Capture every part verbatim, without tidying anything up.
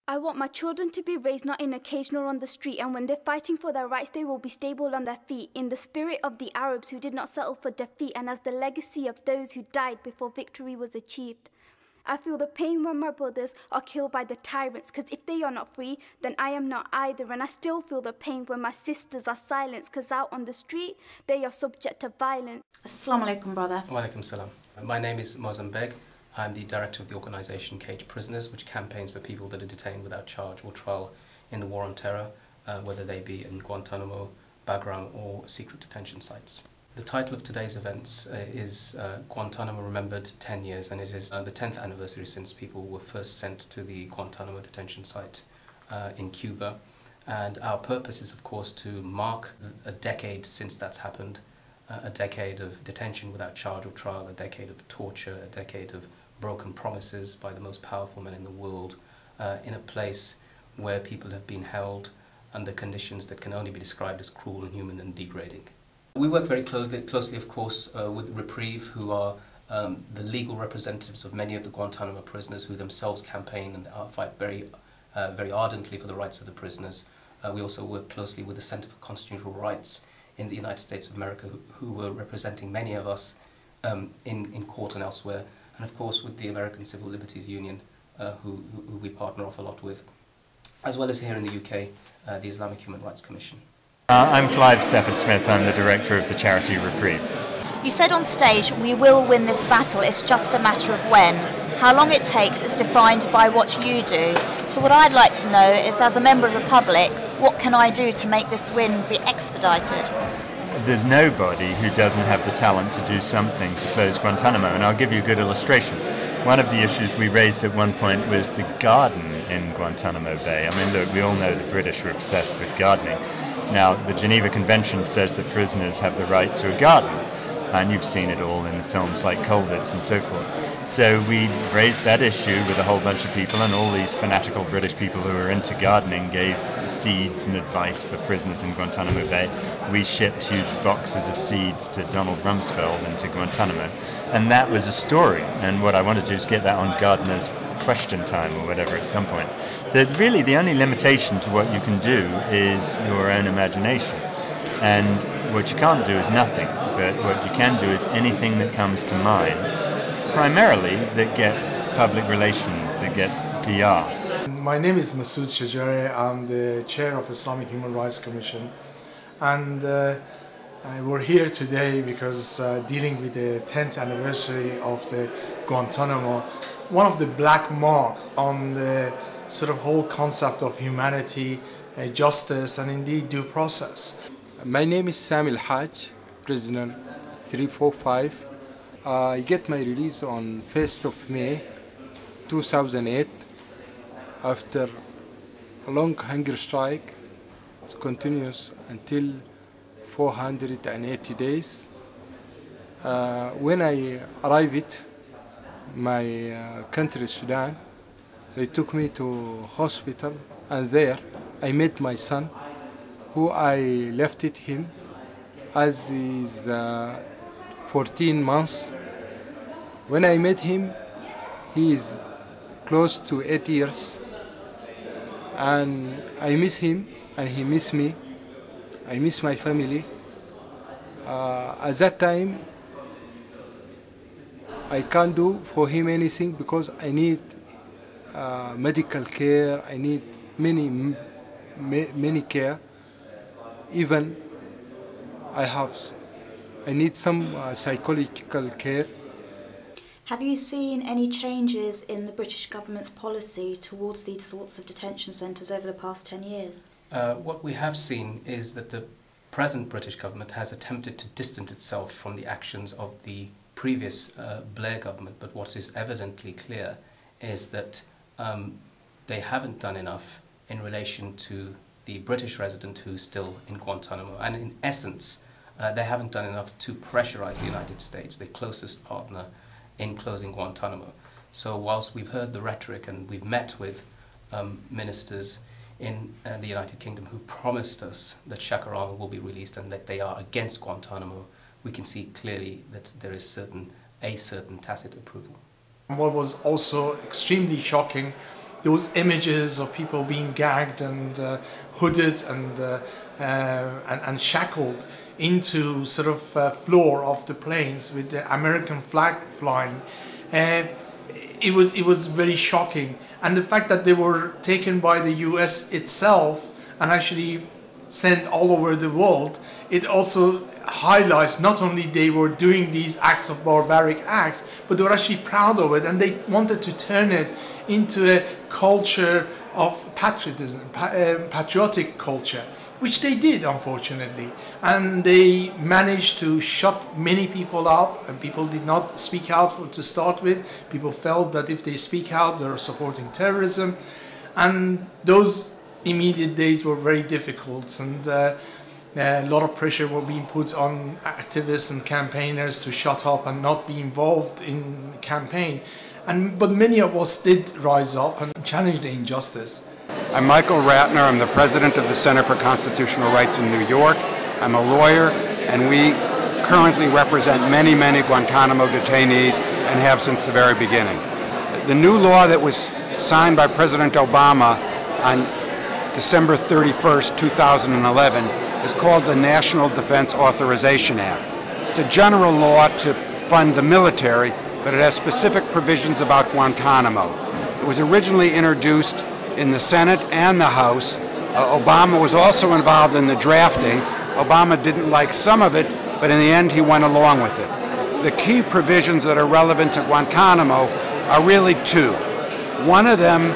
I want my children to be raised not in a cage nor on the street, and when they're fighting for their rights, they will be stable on their feet, in the spirit of the Arabs who did not settle for defeat, and as the legacy of those who died before victory was achieved. I feel the pain when my brothers are killed by the tyrants, because if they are not free, then I am not either. And I still feel the pain when my sisters are silenced, because out on the street, they are subject to violence. Assalamu alaikum, brother. Wa alaikum salam. My name is Moazzam Beg. I'm the director of the organisation Caged Prisoners, which campaigns for people that are detained without charge or trial in the war on terror, uh, whether they be in Guantanamo, Bagram or secret detention sites. The title of today's events uh, is uh, Guantanamo Remembered ten years, and it is uh, the tenth anniversary since people were first sent to the Guantanamo detention site uh, in Cuba. And our purpose is, of course, to mark a decade since that's happened, uh, a decade of detention without charge or trial, a decade of torture, a decade of broken promises by the most powerful men in the world, uh, in a place where people have been held under conditions that can only be described as cruel, inhuman and degrading. We work very closely, closely of course, uh, with Reprieve, who are um, the legal representatives of many of the Guantanamo prisoners, who themselves campaign and uh, fight very, uh, very ardently for the rights of the prisoners. Uh, we also work closely with the Center for Constitutional Rights in the United States of America, who, who were representing many of us um, in, in court and elsewhere. And of course with the American Civil Liberties Union, uh, who, who we partner off a lot with, as well as here in the U K, uh, the Islamic Human Rights Commission. Uh, I'm Clive Stafford Smith. I'm the director of the charity Reprieve. You said on stage, we will win this battle, it's just a matter of when. How long it takes is defined by what you do. So what I'd like to know is, as a member of the public, what can I do to make this win be expedited? There's nobody who doesn't have the talent to do something to close Guantanamo, and I'll give you a good illustration. One of the issues we raised at one point was the garden in Guantanamo Bay. I mean, look, we all know the British are obsessed with gardening. Now, the Geneva Convention says that prisoners have the right to a garden, and you've seen it all in films like Colditz and so forth. So we raised that issue with a whole bunch of people, and all these fanatical British people who are into gardening gave seeds and advice for prisoners in Guantanamo Bay. We shipped huge boxes of seeds to Donald Rumsfeld and to Guantanamo, and that was a story. And what I want to do is get that on Gardener's Question Time or whatever at some point. That really the only limitation to what you can do is your own imagination, and what you can't do is nothing, but what you can do is anything that comes to mind, primarily that gets public relations, that gets P R. My name is Massoud Shadjareh. I'm the chair of Islamic Human Rights Commission, and uh, we're here today because uh, dealing with the tenth anniversary of the Guantanamo, one of the black marks on the sort of whole concept of humanity, uh, justice and indeed due process. My name is Sami Al-Haji, prisoner three four five. Uh, I get my release on first of May two thousand eight after a long hunger strike. It continues until four hundred eighty days. Uh, when I arrived my uh, country, Sudan, they took me to hospital, and there I met my son, who I left it him as he's uh, fourteen months. When I met him, he is close to eight years, and I miss him and he miss me. I miss my family. Uh, at that time, I can't do for him anything because I need uh, medical care. I need many, many care. Even I have, I need some uh, psychological care. Have you seen any changes in the British government's policy towards these sorts of detention centres over the past ten years? Uh, what we have seen is that the present British government has attempted to distance itself from the actions of the previous uh, Blair government, but what is evidently clear is that um, they haven't done enough in relation to the British resident who's still in Guantanamo, and in essence uh, they haven't done enough to pressurize the United States, the closest partner, in closing Guantanamo. So whilst we've heard the rhetoric and we've met with um, ministers in uh, the United Kingdom who've promised us that Shadjareh will be released and that they are against Guantanamo, we can see clearly that there is certain a certain tacit approval. What was also extremely shocking those images of people being gagged and uh, hooded and, uh, uh, and, and shackled into sort of uh, floor of the planes with the American flag flying. Uh, it was it was very shocking, and the fact that they were taken by the U S itself and actually sent all over the world, it also highlights not only they were doing these acts of barbaric acts, but they were actually proud of it, and they wanted to turn it into a culture of patriotism, uh, patriotic culture, which they did, unfortunately. And they managed to shut many people up, and people did not speak out for, to start with. People felt that if they speak out, they're supporting terrorism. And those immediate days were very difficult, and uh, a lot of pressure were being put on activists and campaigners to shut up and not be involved in the campaign. And, but many of us did rise up and challenge the injustice. I'm Michael Ratner. I'm the president of the Center for Constitutional Rights in New York. I'm a lawyer, and we currently represent many, many Guantanamo detainees and have since the very beginning. The new law that was signed by President Obama on December thirty-first, two thousand eleven is called the National Defense Authorization Act. It's a general law to fund the military, but it has specific provisions about Guantanamo. It was originally introduced in the Senate and the House. Uh, Obama was also involved in the drafting. Obama didn't like some of it, but in the end he went along with it. The key provisions that are relevant to Guantanamo are really two. One of them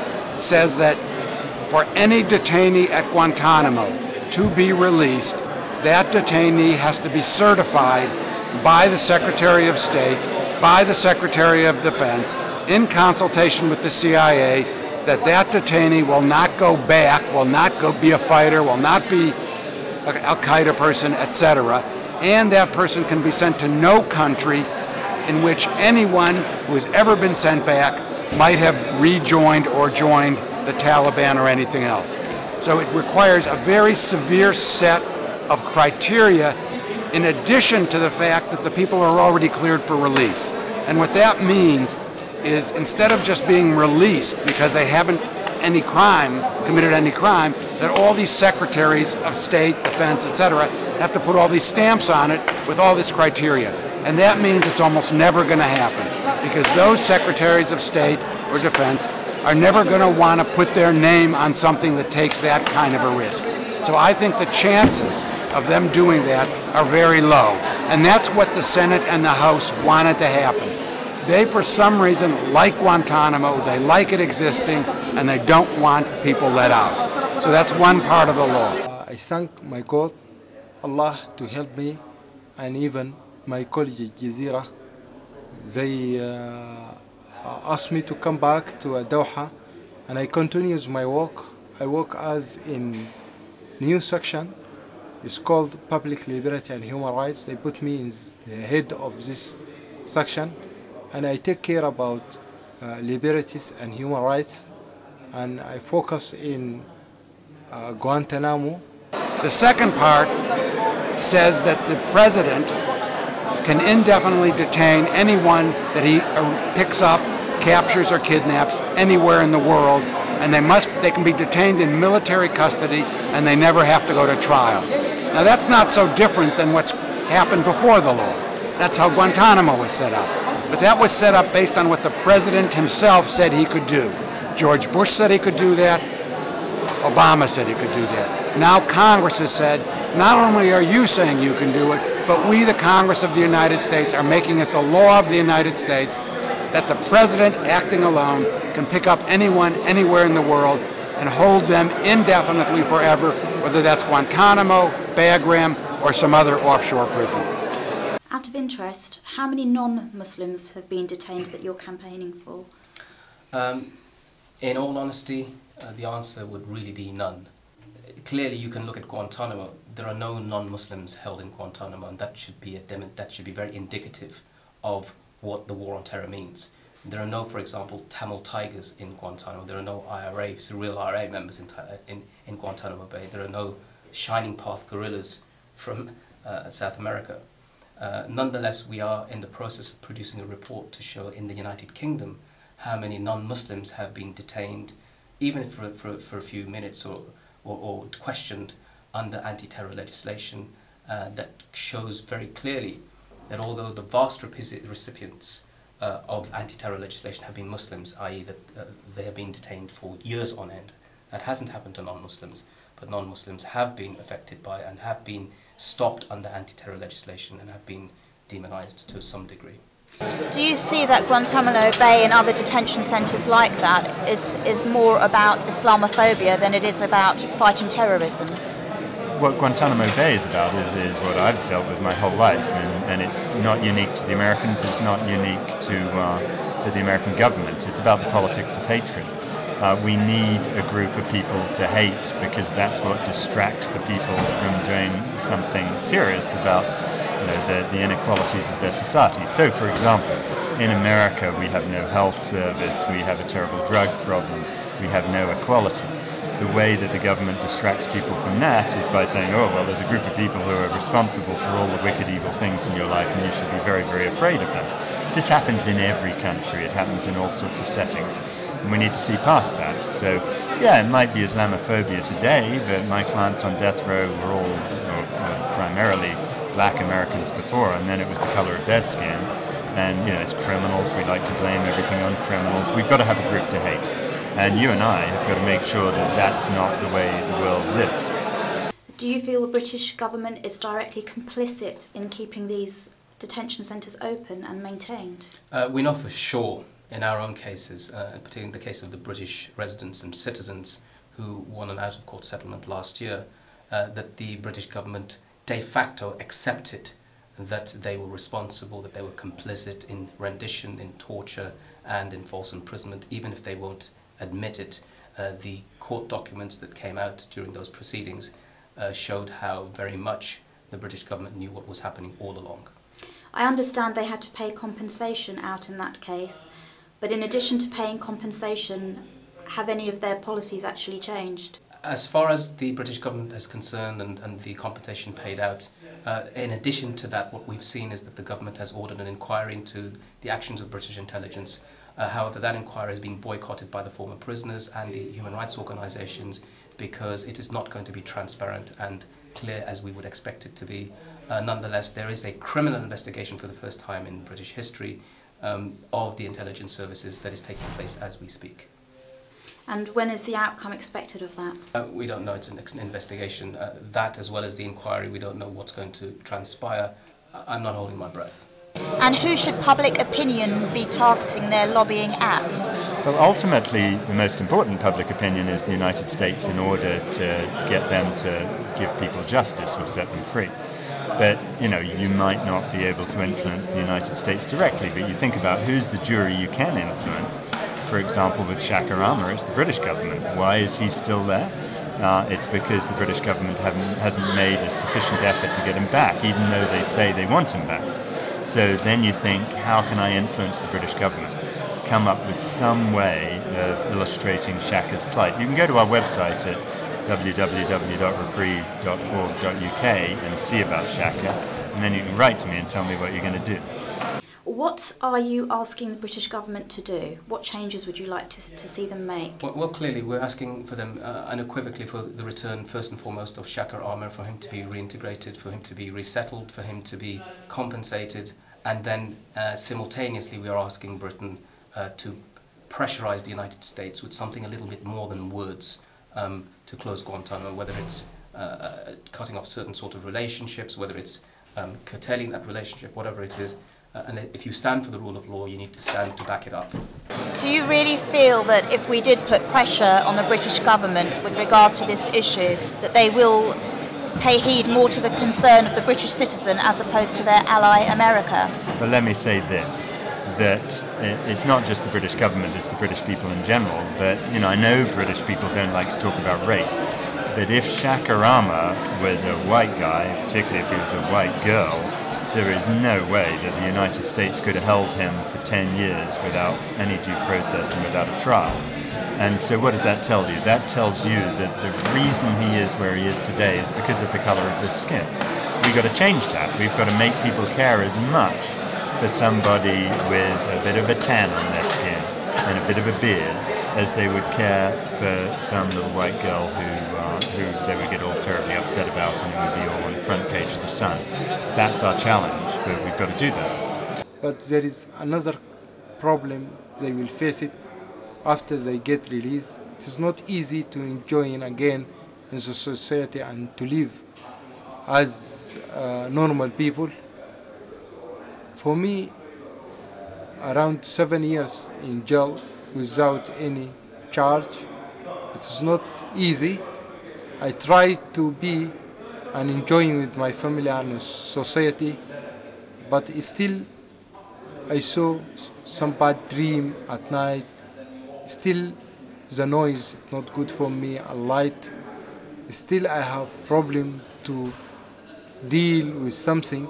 says that for any detainee at Guantanamo to be released, that detainee has to be certified by the Secretary of State, by the Secretary of Defense, in consultation with the C I A, that that detainee will not go back, will not go be a fighter, will not be an Al-Qaeda person, et cetera, and that person can be sent to no country in which anyone who has ever been sent back might have rejoined or joined the Taliban or anything else. So it requires a very severe set of criteria in addition to the fact that the people are already cleared for release. And what that means is instead of just being released because they haven't any crime, committed any crime, that all these secretaries of state, defense, et cetera, have to put all these stamps on it with all this criteria. And that means it's almost never going to happen because those secretaries of state or defense are never going to want to put their name on something that takes that kind of a risk. So I think the chances of them doing that are very low. And that's what the Senate and the House wanted to happen. They, for some reason, like Guantanamo, they like it existing, and they don't want people let out. So that's one part of the law. Uh, I thank my God, Allah, to help me, and even my college at Aljazeera. They uh, asked me to come back to Doha, and I continue my work. I work as in new section. It's called Public Liberty and Human Rights. They put me in the head of this section, and I take care about uh, liberties and human rights, and I focus in uh, Guantanamo. The second part says that the president can indefinitely detain anyone that he picks up, captures, or kidnaps anywhere in the world, and they must they can be detained in military custody, and they never have to go to trial. Now that's not so different than what's happened before the law. That's how Guantanamo was set up. But that was set up based on what the president himself said he could do. George Bush said he could do that. Obama said he could do that. Now Congress has said, not only are you saying you can do it, but we, the Congress of the United States, are making it the law of the United States that the president, acting alone, can pick up anyone, anywhere in the world, and hold them indefinitely forever, whether that's Guantanamo, Bagram, or some other offshore prison. Out of interest, how many non-Muslims have been detained that you're campaigning for? Um, in all honesty, uh, the answer would really be none. Clearly, you can look at Guantanamo. There are no non-Muslims held in Guantanamo, and that should be a dem that should be very indicative of what the war on terror means. There are no, for example, Tamil Tigers in Guantanamo. There are no I R A, real I R A members in, in, in Guantanamo Bay. There are no Shining Path guerrillas from uh, South America. Uh, nonetheless, we are in the process of producing a report to show in the United Kingdom how many non-Muslims have been detained, even for, for, for a few minutes or, or, or questioned under anti-terror legislation uh, that shows very clearly that although the vast recipients uh, of anti-terror legislation have been Muslims, that is that uh, they have been detained for years on end. That hasn't happened to non-Muslims, but non-Muslims have been affected by and have been stopped under anti-terror legislation and have been demonized to some degree. Do you see that Guantanamo Bay and other detention centres like that is, is more about Islamophobia than it is about fighting terrorism? What Guantanamo Bay is about is, is what I've dealt with my whole life, and, and it's not unique to the Americans, it's not unique to, uh, to the American government. It's about the politics of hatred. Uh, we need a group of people to hate because that's what distracts the people from doing something serious about you know, the, the inequalities of their society. So, for example, in America we have no health service, we have a terrible drug problem, we have no equality. The way that the government distracts people from that is by saying, oh, well, there's a group of people who are responsible for all the wicked, evil things in your life and you should be very, very afraid of them. This happens in every country, it happens in all sorts of settings. And we need to see past that. So, yeah, it might be Islamophobia today, but my clients on death row were all or, or primarily black Americans before, and then it was the color of their skin. And, you know, it's criminals, we like to blame everything on criminals. We've got to have a group to hate. And you and I have got to make sure that that's not the way the world lives. Do you feel the British government is directly complicit in keeping these detention centres open and maintained? Uh, we know for sure in our own cases, uh, particularly in the case of the British residents and citizens who won an out-of-court settlement last year, uh, that the British government de facto accepted that they were responsible, that they were complicit in rendition, in torture and in false imprisonment, even if they won't admit it. Uh, the court documents that came out during those proceedings uh, showed how very much the British government knew what was happening all along. I understand they had to pay compensation out in that case, but in addition to paying compensation, have any of their policies actually changed? As far as the British government is concerned and, and the compensation paid out, uh, in addition to that, what we've seen is that the government has ordered an inquiry into the actions of British intelligence. Uh, however, that inquiry has been boycotted by the former prisoners and the human rights organisations because it is not going to be transparent and clear as we would expect it to be. Uh, nonetheless, there is a criminal investigation for the first time in British history um, of the intelligence services that is taking place as we speak. And when is the outcome expected of that? Uh, we don't know. It's an, an investigation. Uh, that, as well as the inquiry, we don't know what's going to transpire. I'm not holding my breath. And who should public opinion be targeting their lobbying at? Well, ultimately, the most important public opinion is the United States in order to get them to give people justice or set them free. But, you know, you might not be able to influence the United States directly, but you think about who's the jury you can influence. For example, with Shadjareh, it's the British government. Why is he still there? Uh, it's because the British government haven't, hasn't made a sufficient effort to get him back, even though they say they want him back. So then you think, how can I influence the British government? Come up with some way of illustrating Shaka's plight. You can go to our website at w w w dot reprieve dot org dot u k and see about Shaka, and then you can write to me and tell me what you're going to do. What are you asking the British government to do? What changes would you like to, to see them make? Well, well, clearly we're asking for them uh, unequivocally for the return, first and foremost, of Shadjareh, for him to be reintegrated, for him to be resettled, for him to be compensated, and then uh, simultaneously we are asking Britain uh, to pressurise the United States with something a little bit more than words um, to close Guantanamo, whether it's uh, uh, cutting off certain sort of relationships, whether it's um, curtailing that relationship, whatever it is. Uh, and if you stand for the rule of law, you need to stand to back it up. Do you really feel that if we did put pressure on the British government with regard to this issue, that they will pay heed more to the concern of the British citizen as opposed to their ally America? Well, let me say this, that it's not just the British government, it's the British people in general. But, you know, I know British people don't like to talk about race, but if Shadjareh was a white guy, particularly if he was a white girl, there is no way that the United States could have held him for ten years without any due process and without a trial. And so what does that tell you? That tells you that the reason he is where he is today is because of the colour of his skin. We've got to change that. We've got to make people care as much for somebody with a bit of a tan on their skin and a bit of a beard as they would care for some little white girl who, uh, who they would get all terribly upset about and it would be all on the front page of the Sun. That's our challenge, but we've got to do that. But there is another problem. They will face it after they get released. It is not easy to join again in the society and to live as uh, normal people. For me, around seven years in jail without any charge, it is not easy. I try to be and enjoying with my family and society, but still I saw some bad dream at night. Still the noise is not good for me, a light. Still I have problem to deal with something.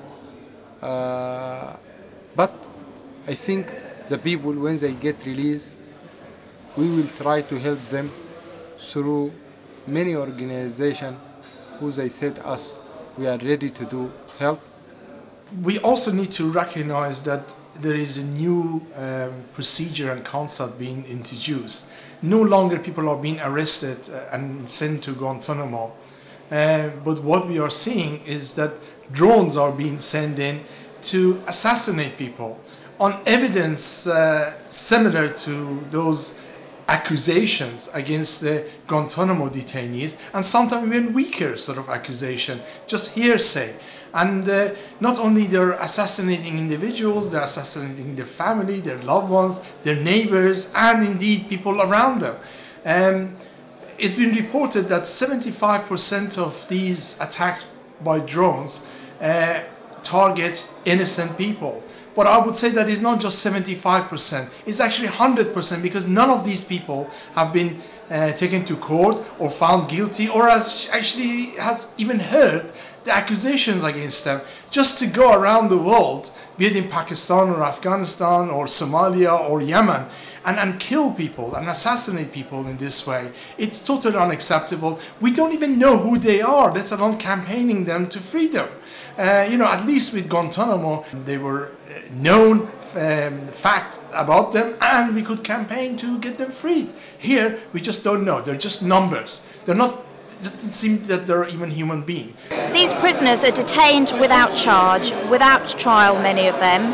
Uh, but I think the people, when they get released, we will try to help them through many organizations who they said us we are ready to do help. We also need to recognize that there is a new um, procedure and concept being introduced. No longer people are being arrested and sent to Guantanamo, uh, but what we are seeing is that drones are being sent in to assassinate people on evidence uh, similar to those accusations against the Guantanamo detainees, and sometimes even weaker sort of accusation, just hearsay. And uh, not only they're assassinating individuals, they're assassinating their family, their loved ones, their neighbors, and indeed people around them. Um, it's been reported that seventy-five percent of these attacks by drones uh, target innocent people. But I would say that it's not just seventy-five percent, it's actually one hundred percent, because none of these people have been uh, taken to court or found guilty or has actually has even heard the accusations against them. Just to go around the world, be it in Pakistan or Afghanistan or Somalia or Yemen, and, and kill people and assassinate people in this way, it's totally unacceptable. We don't even know who they are, let alone campaigning them to freedom. Uh, you know, at least with Guantanamo, they were known um, fact about them, and we could campaign to get them freed. Here, we just don't know. They're just numbers. They're not, it doesn't seem that they're even human beings. These prisoners are detained without charge, without trial, many of them.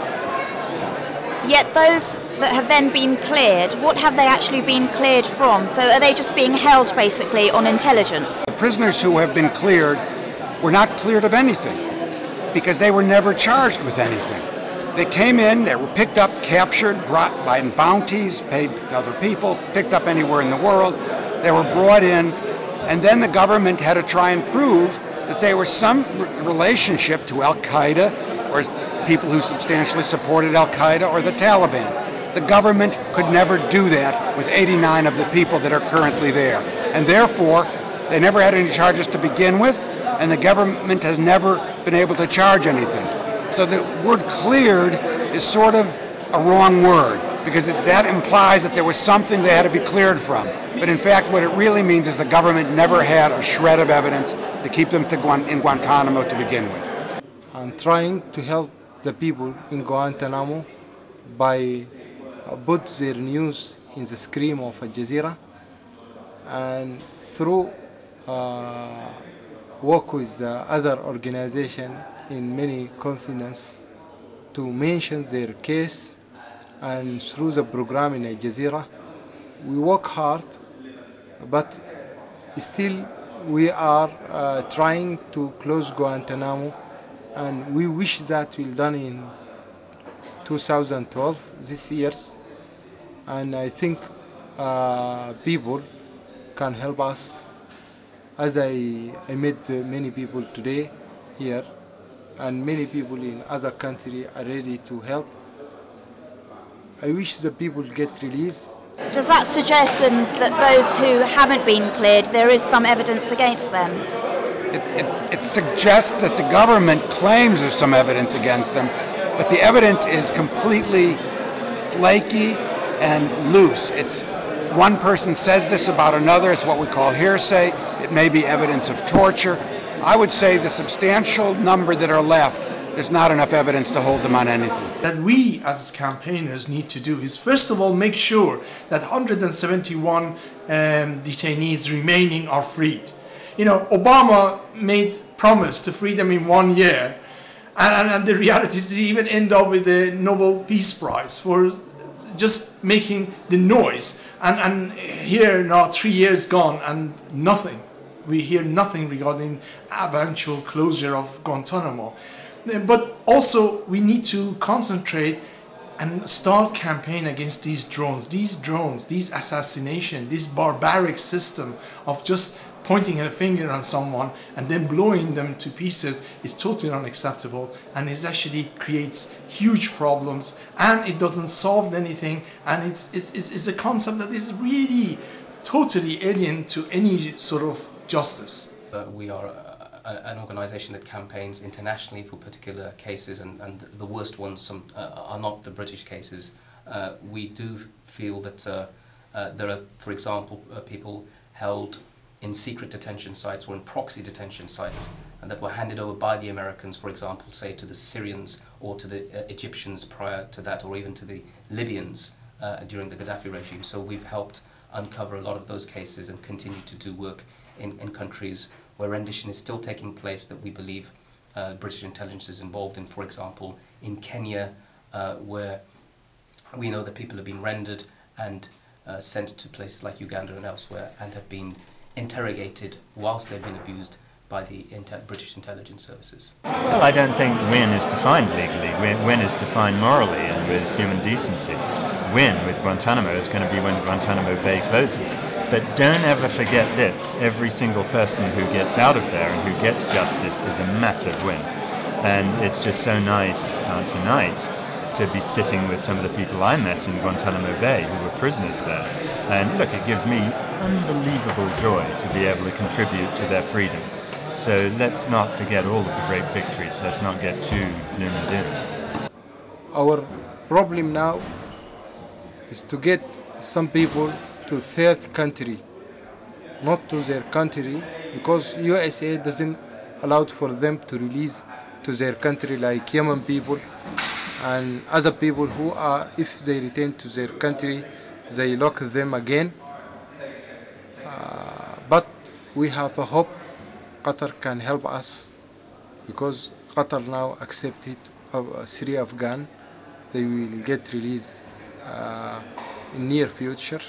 Yet those that have then been cleared, what have they actually been cleared from? So are they just being held basically on intelligence? The prisoners who have been cleared were not cleared of anything, because they were never charged with anything. They came in, they were picked up, captured, brought by bounties, paid to other people, picked up anywhere in the world. They were brought in, and then the government had to try and prove that they were some relationship to Al-Qaeda or people who substantially supported Al-Qaeda or the Taliban. The government could never do that with eighty-nine of the people that are currently there. And therefore, they never had any charges to begin with, and the government has never been able to charge anything. So the word cleared is sort of a wrong word, because it, that implies that there was something they had to be cleared from. But in fact, what it really means is the government never had a shred of evidence to keep them to Guan in Guantanamo to begin with. I'm trying to help the people in Guantanamo by uh, put their news in the screen of Aljazeera, and through uh, work with uh, other organizations in many continents to mention their case, and through the program in Aljazeera. We work hard, but still we are uh, trying to close Guantanamo, and we wish that will done in two thousand twelve, this year, and I think uh, people can help us. As I, I met uh, many people today here, and many people in other countries are ready to help. I wish the people get released. Does that suggest then that those who haven't been cleared, there is some evidence against them? It, it, it suggests that the government claims there's some evidence against them, but the evidence is completely flaky and loose. It's one person says this about another, it's what we call hearsay. It may be evidence of torture. I would say the substantial number that are left there's not enough evidence to hold them on anything. That we as campaigners need to do is first of all make sure that one hundred seventy-one um, detainees remaining are freed. You know, Obama made promise to free them in one year, and, and the reality is he even end up with the Nobel Peace Prize for just making the noise. And, and here now three years gone and nothing. We hear nothing regarding eventual closure of Guantanamo. But also we need to concentrate and start campaign against these drones, these drones, these assassination, this barbaric system of just pointing a finger on someone and then blowing them to pieces is totally unacceptable, and it actually creates huge problems, and it doesn't solve anything, and it's, it's, it's a concept that is really totally alien to any sort of justice. Uh, we are a, a, an organization that campaigns internationally for particular cases, and, and the worst ones some, uh, are not the British cases. Uh, we do feel that uh, uh, there are, for example, uh, people held in secret detention sites or in proxy detention sites, and that were handed over by the Americans, for example, say to the Syrians or to the uh, Egyptians prior to that, or even to the Libyans uh, during the Gaddafi regime. So we've helped uncover a lot of those cases and continue to do work in, in countries where rendition is still taking place that we believe uh, British intelligence is involved in. For example, in Kenya, uh, where we know that people have been rendered and uh, sent to places like Uganda and elsewhere and have been interrogated whilst they've been abused by the inter British intelligence services. Well, I don't think win is defined legally. Win, win is defined morally and with human decency. Win with Guantanamo is going to be when Guantanamo Bay closes. But don't ever forget this. Every single person who gets out of there and who gets justice is a massive win. And it's just so nice uh, tonight to be sitting with some of the people I met in Guantanamo Bay who were prisoners there. And look, it gives me unbelievable joy to be able to contribute to their freedom. So let's not forget all of the great victories. Let's not get too gloom and doom. Our problem now is to get some people to third country, not to their country, because U S A doesn't allow for them to release to their country, like Yemen people and other people who are, if they return to their country, they lock them again. Uh, but we have a hope Qatar can help us, because Qatar now accepted uh, three Afghan. They will get released uh, in near future,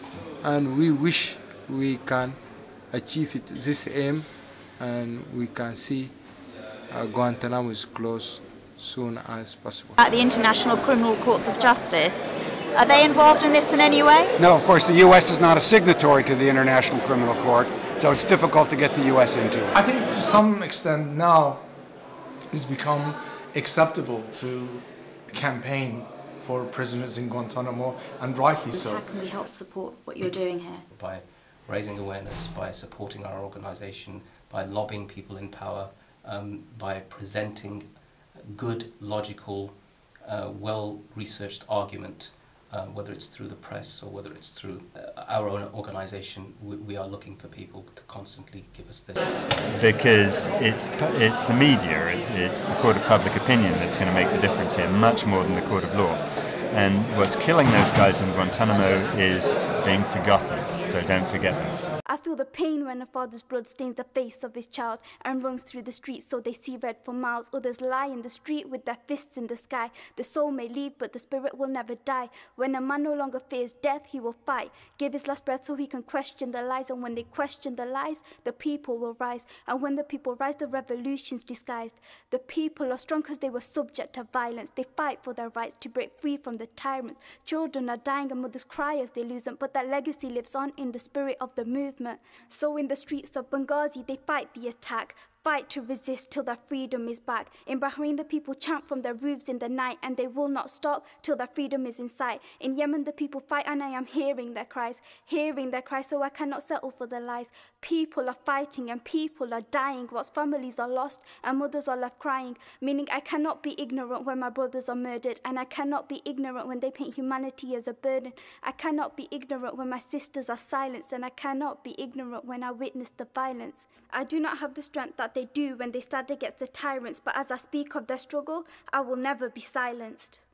and we wish we can achieve it, this aim, and we can see uh, Guantanamo is closed soon as possible. At the International Criminal Courts of Justice, are they involved in this in any way? No, of course the U S is not a signatory to the International Criminal Court, so it's difficult to get the U S into it. I think to some extent now it's become acceptable to campaign for prisoners in Guantanamo, and rightly so. How can we help support what you're doing here? By raising awareness, by supporting our organization, by lobbying people in power, um, by presenting good, logical, uh, well-researched argument, uh, whether it's through the press or whether it's through uh, our own organization. We, we are looking for people to constantly give us this. Because it's it's the media, it's, it's the court of public opinion that's going to make the difference here, much more than the court of law. And what's killing those guys in Guantanamo is being forgotten, so don't forget them. I feel the pain when a father's blood stains the face of his child and runs through the streets so they see red for miles. Others lie in the street with their fists in the sky. The soul may leave, but the spirit will never die. When a man no longer fears death, he will fight. Give his last breath so he can question the lies. And when they question the lies, the people will rise. And when the people rise, the revolution's disguised. The people are strong because they were subject to violence. They fight for their rights to break free from the tyrants. Children are dying and mothers cry as they lose them, but that legacy lives on in the spirit of the movement. So in the streets of Benghazi, they fight the attack, fight to resist till their freedom is back. In Bahrain, the people chant from their roofs in the night, and they will not stop till their freedom is in sight. In Yemen, the people fight, and I am hearing their cries, hearing their cries, so I cannot settle for the lies. People are fighting and people are dying, whilst families are lost and mothers are left crying, meaning I cannot be ignorant when my brothers are murdered, and I cannot be ignorant when they paint humanity as a burden. I cannot be ignorant when my sisters are silenced, and I cannot be ignorant when I witness the violence. I do not have the strength that what they do when they stand against the tyrants, but as I speak of their struggle, I will never be silenced.